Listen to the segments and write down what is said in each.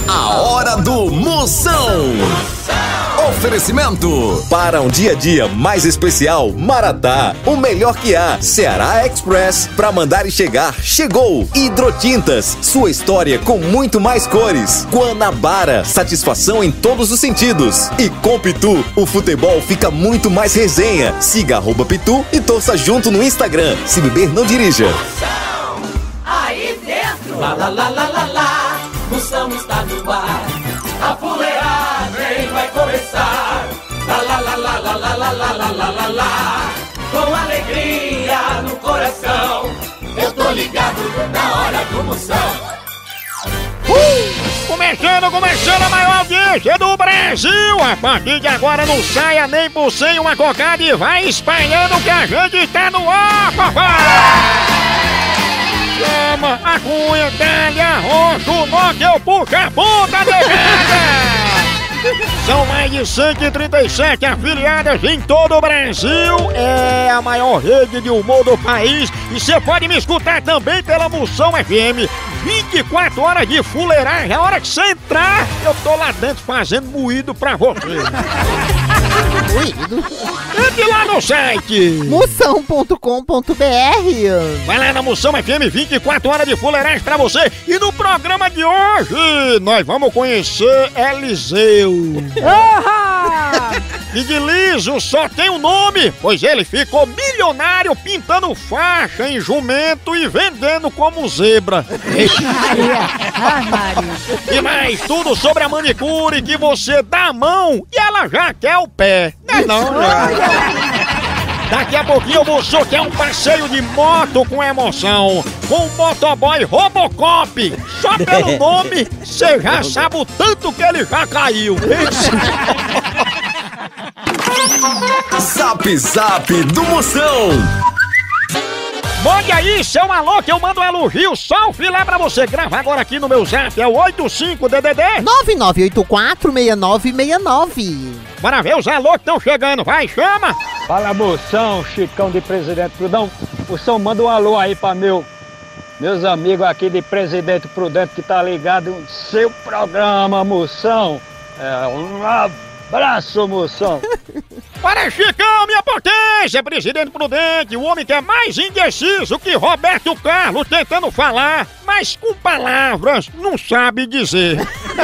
A hora do Moção. Oferecimento. Para um dia a dia mais especial, Maratá. O melhor que há. Ceará Express. Pra mandar e chegar, chegou. Hidrotintas. Sua história com muito mais cores. Guanabara. Satisfação em todos os sentidos. E com Pitu, o futebol fica muito mais resenha. Siga @Pitu e torça junto no Instagram. Se beber, não dirija. Moção, aí dentro. Lá, lá, lá, lá, lá, lá. Moção está no ar. A fuleagem vai começar. Lá, lá, lá, lá, lá, lá, lá, lá, lá, lá, lá, lá. Com alegria no coração. Eu tô ligado na hora do Moção. Começando a maior audiência do Brasil. A partir de agora não saia nem por sem uma cocada e vai espalhando que a gente tá no ar, papai! Chama a cunha, dá-lhe arrocha, o nó que eu puxo a ponta negada! São mais de 137 afiliadas em todo o Brasil. É a maior rede de humor do país. E você pode me escutar também pela Moção FM. 24 horas de fuleiragem. A hora que você entrar, eu tô lá dentro fazendo moído pra você. Moído? Entre lá no site moção.com.br. Vai lá na Moção FM, 24 horas de fuleiragem pra você. E no programa de hoje, nós vamos conhecer Eliseu. E de liso só tem um nome, pois ele ficou milionário pintando faixa em jumento e vendendo como zebra. E mais tudo sobre a manicure que você dá a mão e ela já quer o pé. Não, Daqui a pouquinho você quer um passeio de moto com emoção, com o motoboy Robocop. Só pelo nome, você já sabe o tanto que ele já caiu. Zap Zap do Moção. Mande aí seu alô que eu mando um elogio, só o filé pra você. Grava agora aqui no meu zap, é o 85DDD 99846969. Bora ver os alô que estão chegando, vai, chama! Fala, Moção, Chicão de Presidente Prudão. Moção, manda um alô aí pra meus amigos aqui de Presidente Prudente que tá ligado no seu programa, Moção. Um abraço, Moção. Para Chicão, minha potência, Presidente Prudente, o homem que é mais indeciso que Roberto Carlos tentando falar, mas com palavras não sabe dizer.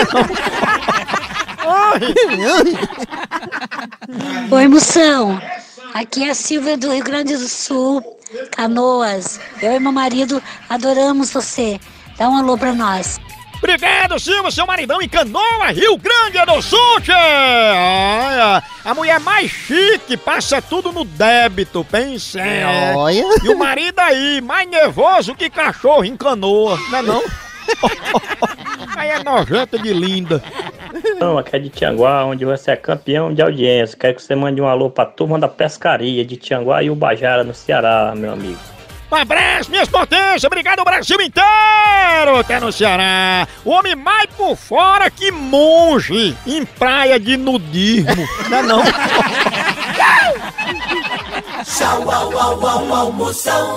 Oi, Moção. Aqui é a Silvia do Rio Grande do Sul, Canoas. Eu e meu marido adoramos você. Dá um alô pra nós. Obrigado, Silvia, seu maridão em Canoa, Rio Grande do Sul, tchê! Olha, a mulher mais chique, passa tudo no débito, pensa. Olha. E o marido aí, mais nervoso que cachorro em Canoa, não é não? Aí é nojenta de linda. Não, aqui é de Tianguá, onde você é campeão de audiência. Quero que você mande um alô pra turma da pescaria de Tianguá e Ubajara, no Ceará, meu amigo. Um abraço, minhas potências, obrigado o Brasil inteiro, até no Ceará. O homem mais por fora que monge em praia de nudismo, não é não? Tchau, au, au, au, au, Moção.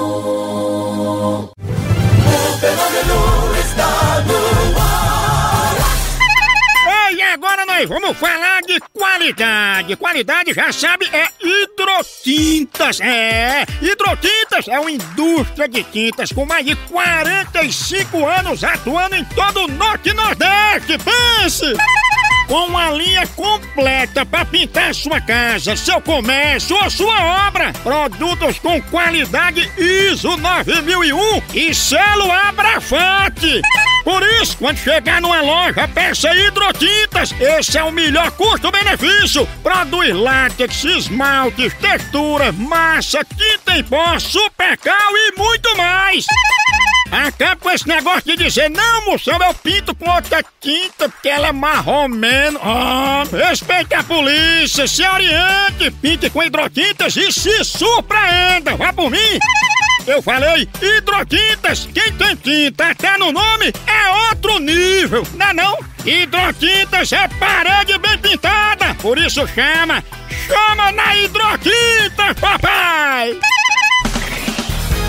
O fenômeno está no ar. E agora nós vamos falar de qualidade. Qualidade, já sabe, é Hidrotintas. Hidrotintas é uma indústria de tintas com mais de 45 anos atuando em todo o Norte e Nordeste. Pense! Com uma linha completa para pintar sua casa, seu comércio ou sua obra. Produtos com qualidade ISO 9001 e selo Abrafate. Por isso, quando chegar numa loja, peça Hidrotintas. Esse é o melhor custo-benefício. Produz látex, esmaltes, textura, massa, tinta em pó, supercal e muito mais. Acaba com esse negócio de dizer, não, Moção, eu pinto com outra tinta porque ela é marromeno. Respeite a polícia, se oriente, pinte com Hidrotintas e se surpreenda. Vá por mim. Eu falei Hidrotintas, quem tem tinta até no nome é outro nível, não é não? Hidrotintas é parede bem pintada, por isso chama na Hidrotintas, papai!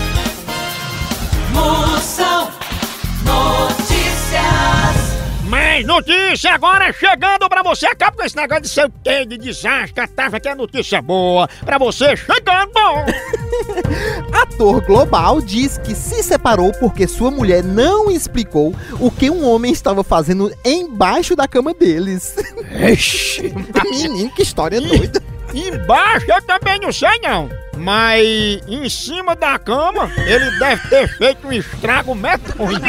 Moção Notícias. Mas Mais notícia agora chegando pra você. Acaba com esse negócio de seu quê, de desastre. Tava que é notícia boa pra você chegando. Ator global diz que se separou porque sua mulher não explicou o que um homem estava fazendo embaixo da cama deles. Ixi, Menino, que história doida. embaixo eu também não sei não. Mas em cima da cama ele deve ter feito um estrago medonho.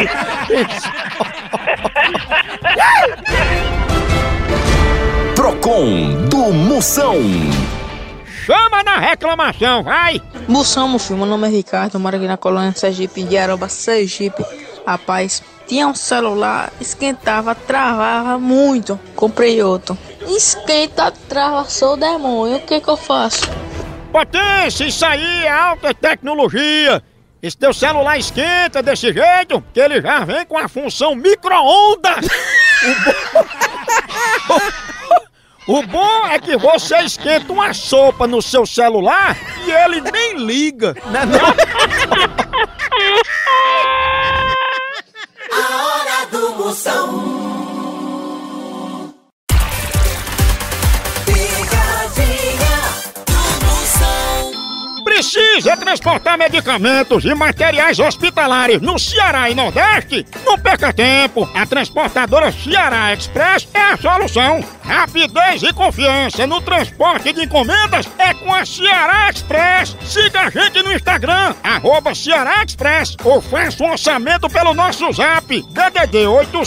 Procon do Moção. Chama na reclamação, vai! Moção, meu filho, meu nome é Ricardo, eu moro aqui na colônia Sergipe, de Aroba, Sergipe. Rapaz, tinha um celular, esquentava, travava muito. Comprei outro. Esquenta, trava, sou o demônio, o que eu faço? Potência, isso aí é alta tecnologia! Esse teu celular esquenta desse jeito que ele já vem com a função micro-ondas! O bom é que você esquenta uma sopa no seu celular e ele nem liga. A hora do Moção. Pegadinha do Moção. Precisa transportar medicamentos e materiais hospitalares no Ceará e Nordeste? Não perca tempo! A transportadora Ceará Express é a solução! Rapidez e confiança no transporte de encomendas é com a Ceará Express! Siga a gente no Instagram, @Ceará Express, ou faça um orçamento pelo nosso zap, DDD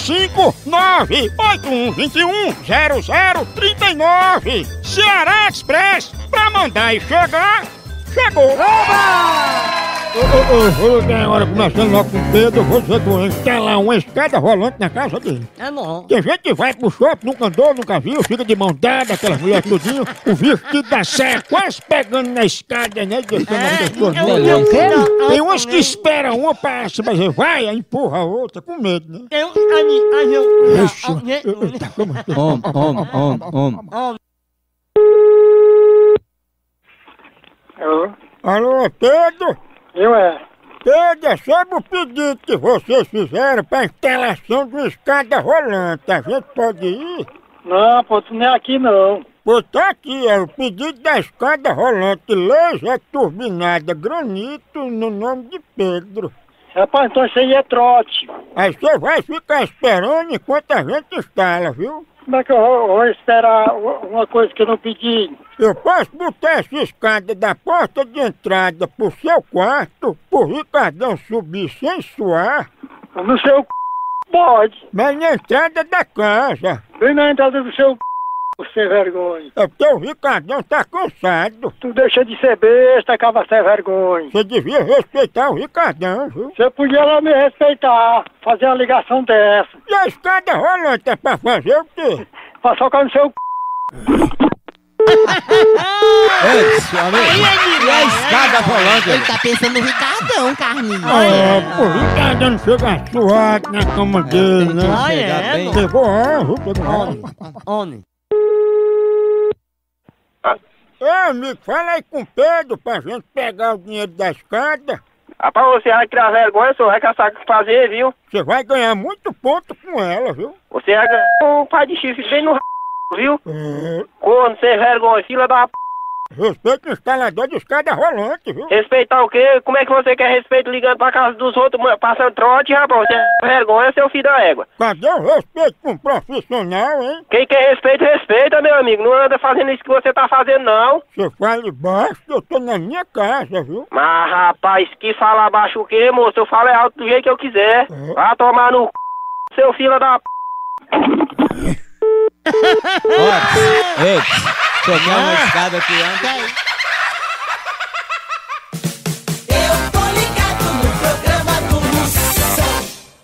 859-8121-0039. Ceará Express, pra mandar e chegar, chegou! Vou ligar agora, começando logo com o Pedro. Vou dizer que vou instalar uma escada rolante na casa dele. É bom. Tem gente que vai pro shopping, nunca andou, nunca viu, fica de mão dada, aquelas mulheres tudinho, o vestido da saia quase pegando na escada, né? Deixando as pessoas molhando. Tem umas que esperam uma pra se fazer, vai, aí empurra a outra, com medo, né? Ixi, tá, como é que- Alô, Pedro? Pedro, é sobre o pedido que vocês fizeram para instalação de uma escada rolante. A gente pode ir? Não, pô, tu não é aqui não. Pô, tá aqui, é o pedido da escada rolante laser turbinada granito no nome de Pedro. Rapaz, então isso aí é trote. Aí você vai ficar esperando enquanto a gente instala, viu? Como é que eu vou esperar uma coisa que eu não pedi? Eu posso botar essa escada da porta de entrada pro seu quarto, pro Ricardão subir sem suar, No seu pode. mas na entrada da casa. Vem na entrada do seu sem vergonha. É porque o Ricardão tá cansado. Tu deixa de ser besta, acaba sem vergonha. Você devia respeitar o Ricardão, viu? Você podia lá me respeitar, fazer uma ligação dessa. E a escada rolante é pra fazer o quê? Pra socar no seu E a escada rolante? Ele tá pensando no Ricardão, Carlinhos. O Ricardão não chega suado na cama dele, né? Pegou honra, pegou honra. Ô, amigo, fala aí com o Pedro pra gente pegar o dinheiro da escada. Rapaz, você vai criar vergonha, senhor, vai caçar o que fazer, viu? Você vai ganhar muito ponto com ela, viu? Você vai ganhar um pai de chifre bem no viu? É, Corno, sem vergonha, fila da respeita o instalador de escada rolante, viu? Respeitar o quê? Como é que você quer respeito ligando pra casa dos outros, passando trote, rapaz? Você é vergonha, seu filho da égua. Cadê o respeito com um profissional, hein? Quem quer respeito, respeita, meu amigo. Não anda fazendo isso que você tá fazendo, não. Você fala baixo, eu tô na minha casa, viu? Mas, rapaz, que fala baixo o quê, moço? Eu falo alto do jeito que eu quiser. Vá tomar no seu filho da Ei, você quer uma escada que anda? Eu tô ligado no programa do Moção.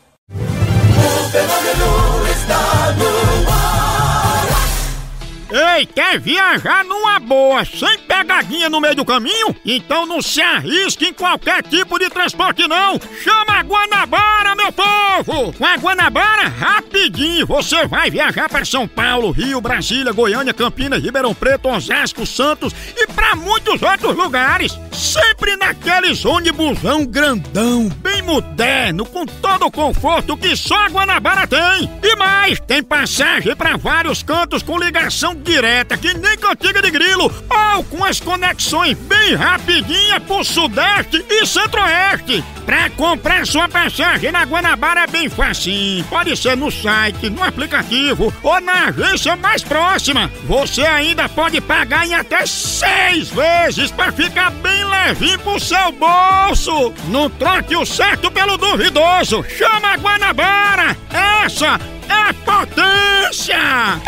O fenômeno está no ar. Ei, quer viajar numa boa, sem pegadinha no meio do caminho? Então não se arrisque em qualquer tipo de transporte não! Chama a Guanabara, meu povo! Com a Guanabara, rapidinho, você vai viajar para São Paulo, Rio, Brasília, Goiânia, Campinas, Ribeirão Preto, Osasco, Santos e para muitos outros lugares. Sempre naqueles ônibusão grandão, bem moderno, com todo o conforto que só a Guanabara tem. E mais, tem passagem para vários cantos com ligação direta, que nem cantiga de grilo, ou com as conexões bem rapidinhas pro Sudeste e Centro-Oeste. Pra comprar sua passagem na Guanabara é bem facinho. Pode ser no site, no aplicativo ou na agência mais próxima. Você ainda pode pagar em até 6 vezes pra ficar bem levinho pro seu bolso. Não troque o certo pelo duvidoso. Chama a Guanabara. Essa é potência!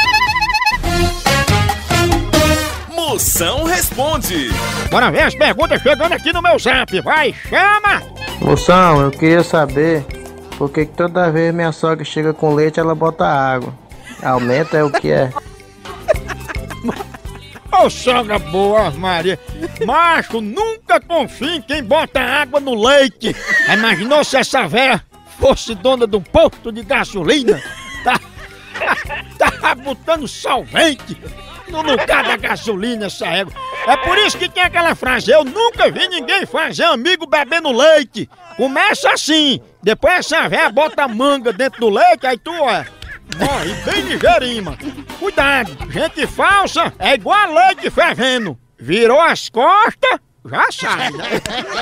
Moção responde. Bora ver as perguntas chegando aqui no meu zap. Vai, chama! Moção, eu queria saber por que toda vez minha sogra chega com leite ela bota água. Aumenta é o que é? Ô sogra boa, Maria. Macho, nunca confie em quem bota água no leite. Imaginou se essa véia fosse dona de um posto de gasolina? Tá botando solvente no lugar da gasolina, essa égua. É por isso que tem aquela frase: eu nunca vi ninguém fazer amigo bebendo leite. Começa assim, depois essa véia bota a manga dentro do leite, aí tu, ó, morre bem ligeirinho, mano. Cuidado, gente falsa é igual a leite fervendo. Virou as costas, já sai, né?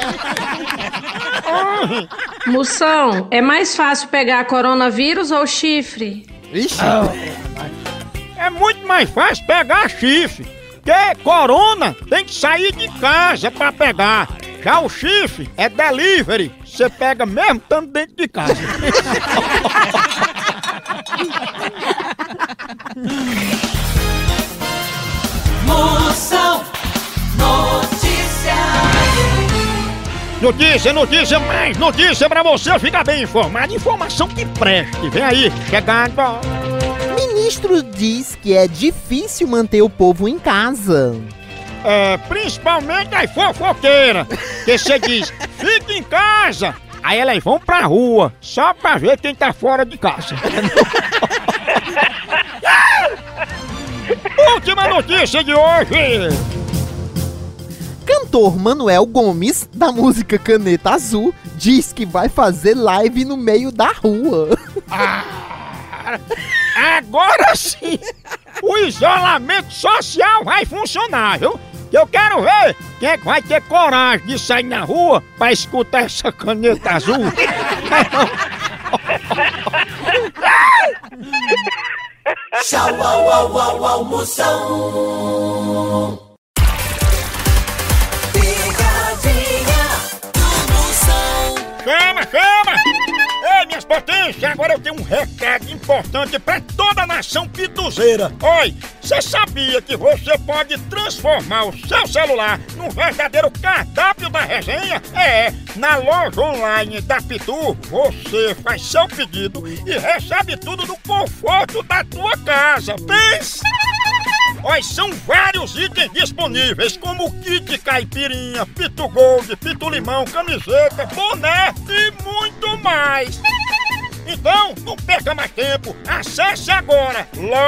Moção, é mais fácil pegar coronavírus ou chifre? Ixi. É muito mais fácil pegar chifre, porque corona tem que sair de casa pra pegar. Já o chifre é delivery, você pega mesmo estando dentro de casa. Moção Notícias. Notícia, mais notícia pra você ficar bem informado. Informação que preste. Vem aí, chegando. Ministro diz que é difícil manter o povo em casa. É, principalmente as fofoqueiras. Que você diz, fica em casa. Aí elas vão pra rua, só pra ver quem tá fora de casa. Última notícia de hoje. Cantor Manuel Gomes, da música Caneta Azul, diz que vai fazer live no meio da rua. Agora sim, o isolamento social vai funcionar, viu? Eu quero ver quem é que vai ter coragem de sair na rua pra escutar essa caneta azul. Tchau, au, au, au, au, Moção. Chama! Ei, minhas potências, agora eu tenho um recado importante pra toda a nação pituzeira. Oi, você sabia que você pode transformar o seu celular num verdadeiro cardápio da resenha? É, na loja online da Pitu, você faz seu pedido e recebe tudo no conforto da tua casa. Pensa! Olha, são vários itens disponíveis, como kit caipirinha, Pitu Gold, Pitu Limão, camiseta, boné e muito mais. Então, não perca mais tempo, acesse agora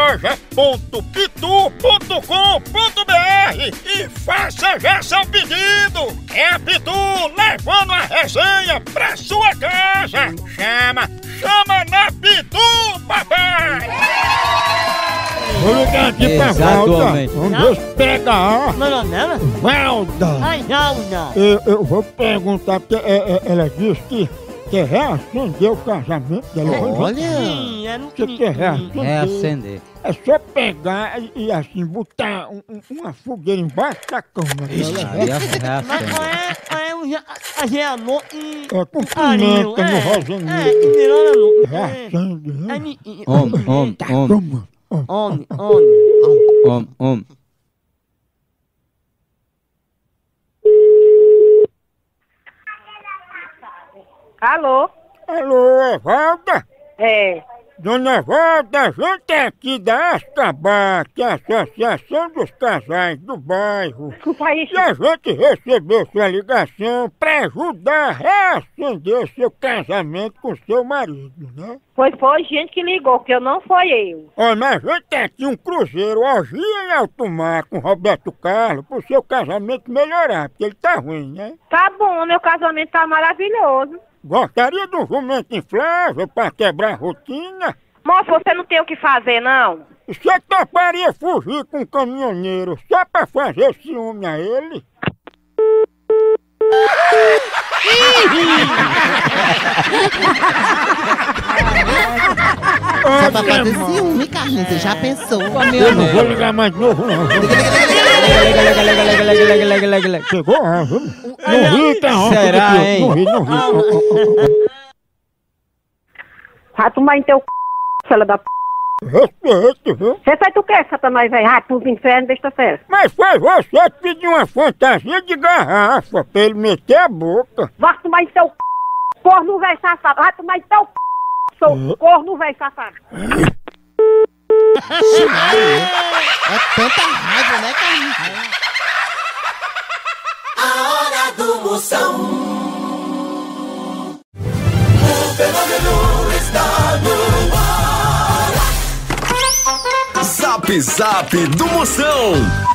loja.pitu.com.br e faça já seu pedido. É a Pitu levando a resenha pra sua casa. Chama na Pitu, papai! Vou ligar aqui pra Valda. Vamos ver se pega a... Não, nela? Valda! Ai, Valda! Eu vou perguntar, porque ela disse que quer reacender o casamento dela. Olha! Você quer reacender? Reacender. É só pegar e assim, botar uma fogueira embaixo da cama. Mas qual é o gerador e... É com pimenta no rosinho. Reacende, né? Homem. Alô? Alô, é Valda? É. Dona Valda, a gente é aqui da Ascabá, que é a Associação dos Casais do Bairro. E a gente recebeu sua ligação para ajudar a reacender seu casamento com seu marido, né? Foi gente que ligou, que eu não foi eu. Ó, mas a gente tem aqui um cruzeiro Orgia em Alto Mar com Roberto Carlos pro seu casamento melhorar, porque ele tá ruim, né? Tá bom, meu casamento tá maravilhoso. Gostaria de um jumento inflável pra quebrar a rotina? Moço, você não tem o que fazer, não? Você toparia fugir com um caminhoneiro só pra fazer ciúme a ele? Só pra fazer ciúme, Carlinhos, você já pensou? Eu não vou ligar mais de novo, não. Chegou, não ri, tá ronco. Será, hein? Não ri. Vai tomar em teu c... fela da p... Respeito, viu? Você faz o que, Satanás, velho? Vai pros infernos, besta fera. Mas foi você que pediu uma fantasia de garrafa pra ele meter a boca. Vai tomar em teu c... corno, velho safado. Vai tomar em teu c... seu corno, velho safado. É tanta raiva, né, Carlinhos? A hora do Moção. O fenômeno está no ar. Zap Zap do Moção.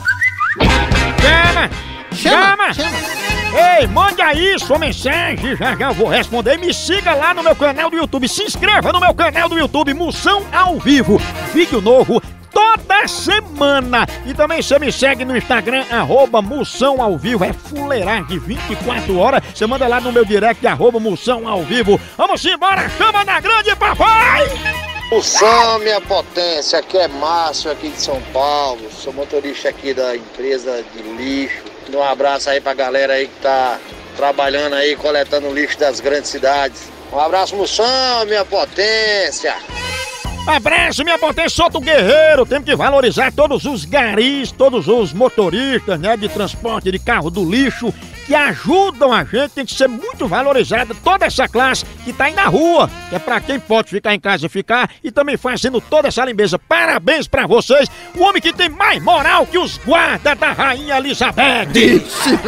Chama! Ei, mande aí sua mensagem, já eu vou responder. Me siga lá no meu canal do YouTube, se inscreva no meu canal do YouTube, Moção ao Vivo. Vídeo novo toda semana. E também você me segue no Instagram, @Moção ao Vivo. É fuleiragem 24 horas. Você manda lá no meu direct, @Moção ao Vivo. Vamos embora, chama na grande, papai! Moção, minha potência, aqui é Márcio, aqui de São Paulo. Sou motorista aqui da empresa de lixo. Um abraço aí pra galera aí que tá trabalhando aí, coletando lixo das grandes cidades. Um abraço, Moção, minha potência. Abraço, minha potência, solta o guerreiro. Temos que valorizar todos os garis, todos os motoristas, né, de transporte de carro do lixo, que ajudam a gente. Tem que ser muito valorizada toda essa classe que tá aí na rua, que é pra quem pode ficar em casa ficar, e também fazendo toda essa limpeza. Parabéns pra vocês, o homem que tem mais moral que os guardas da Rainha Elizabeth.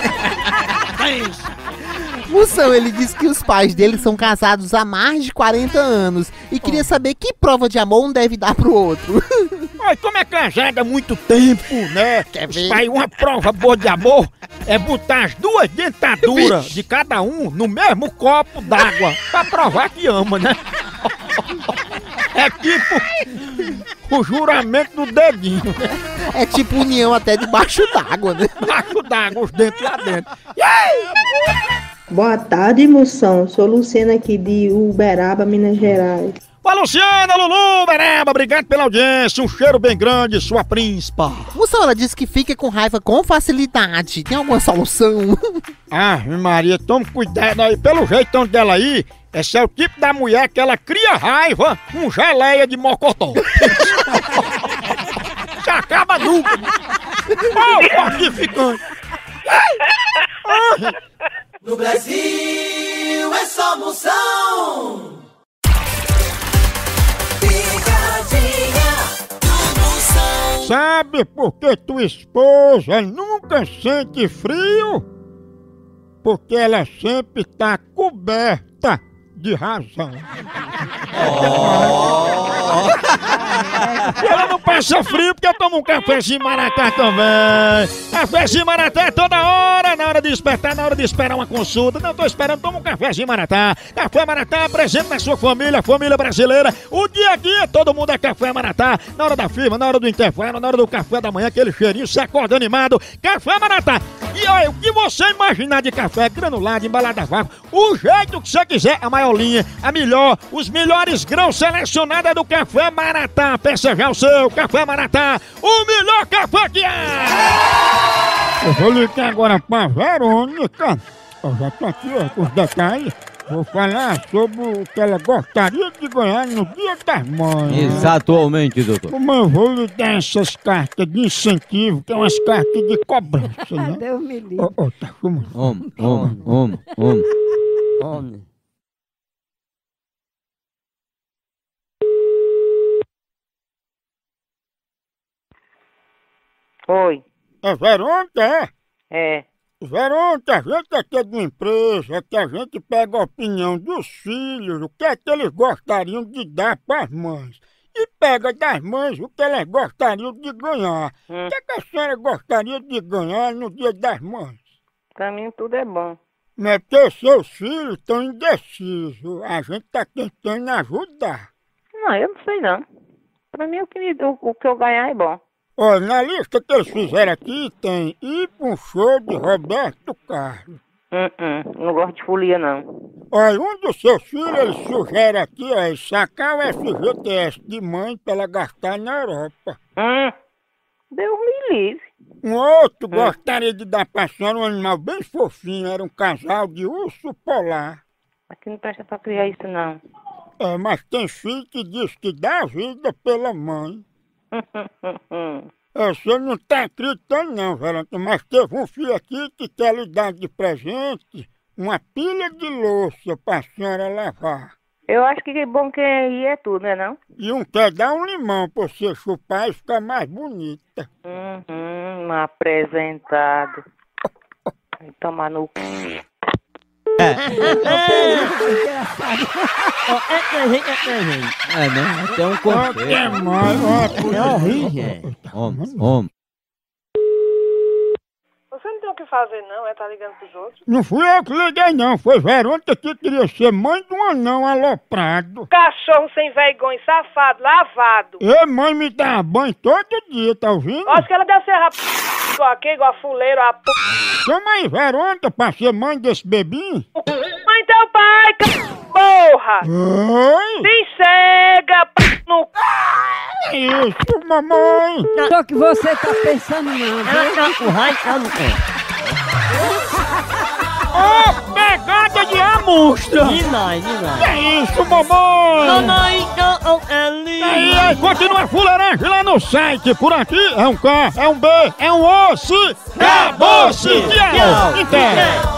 Moção, ele disse que os pais dele são casados há mais de 40 anos e queria saber que prova de amor um deve dar pro outro. Olha, como é casado há muito tempo, né? Os pais, uma prova boa de amor é botar as duas dentaduras de cada um no mesmo copo d'água pra provar que ama, né? É tipo o juramento do dedinho, né? É tipo união até debaixo d'água, né? Debaixo d'água, os dentes lá dentro. Boa tarde, Moção. Sou Luciana aqui de Uberaba, Minas Gerais. Ô, Luciana, Lulu, Uberaba, obrigado pela audiência. Um cheiro bem grande, sua príncipa. Moção, ela disse que fica com raiva com facilidade. Tem alguma solução? Ah, Maria, tome cuidado aí. Pelo jeitão dela aí, esse é o tipo da mulher que ela cria raiva com geleia de mocotó. Se acaba nunca. Ô, fortificante. No Brasil é só Moção. Picadinha do Moção. Sabe por que tua esposa nunca sente frio? Porque ela sempre tá coberta de razão. Ela não passa frio porque eu tomo um cafezinho Maratá também. Cafezinho Maratá é toda hora, na hora de despertar, na hora de esperar uma consulta. Não tô esperando, toma um cafezinho Maratá. Café Maratá, presente na sua família, família brasileira. O dia a dia, todo mundo é café Maratá. Na hora da firma, na hora do intervalo, na hora do café da manhã, aquele cheirinho, você acorda animado. Café Maratá. E olha, o que você imaginar de café granulado, embalado a vácuo, o jeito que você quiser, a maior linha, a melhor, os melhores grãos selecionados do Café Maratá. Peça já o seu Café Maratá, o melhor café que é! Eu vou ligar agora pra Verônica. Eu já tô aqui ó, com os detalhes. Vou falar sobre o que ela gostaria de ganhar no Dia das Mães. Exatamente, doutor. Como eu vou lhe dar essas cartas de incentivo, que é umas cartas de cobrança, né? Deus me livre. Tá como? Homem. Oi. É Veronta, é? É. Veronta, a gente aqui é de uma empresa que a gente pega a opinião dos filhos, o que é que eles gostariam de dar para as mães. E pega das mães o que elas gostariam de ganhar. O que é que a senhora gostaria de ganhar no Dia das Mães? Pra mim tudo é bom. Não é porque seus filhos estão indecisos. A gente tá tentando ajudar. Não, eu não sei não. Pra mim o que eu ganhar é bom. Olha, na lista que eles fizeram aqui tem ir pra um show de Roberto Carlos. Não gosto de folia não. Olha, um dos seus filhos ele sugere aqui, ó, sacar o FGTS de mãe pra ela gastar na Europa. Deus me livre. Um outro gostaria de dar pra senhora um animal bem fofinho, era um casal de urso polar. Aqui não presta pra criar isso não. É, mas tem filho que diz que dá a vida pela mãe. Você não tá acreditando não, Verônica, mas teve um filho aqui que quer lhe dar de presente uma pilha de louça pra senhora lavar. Eu acho que é bom que ir é tudo, né não? E um quer dar um limão pra você chupar e ficar mais bonita. Apresentado. Vai tomar no c... É, né? Até um conceito. É horrível. Homem. Você não tem o que fazer não, tá ligando pros outros? Não fui eu que liguei não, foi Verônica que queria ser mãe de um anão aloprado. Cachorro sem vergonha, safado, lavado. E mãe me dá banho todo dia, tá ouvindo? Acho que ela deve ser igual aqui, igual a fuleiro, a p... Chama aí Verônica pra ser mãe desse bebinho. Mãe teu pai, porra! Oi? Se cega, no... Isso, mamãe! Só que você tá pensando não, o raio tá no pé. Ô, pegada de amostra! Que isso, mamãe? Aí, continua a fuleiragem lá no site. Por aqui é um K, é um B, é um osso. Acabou-se! Tchau!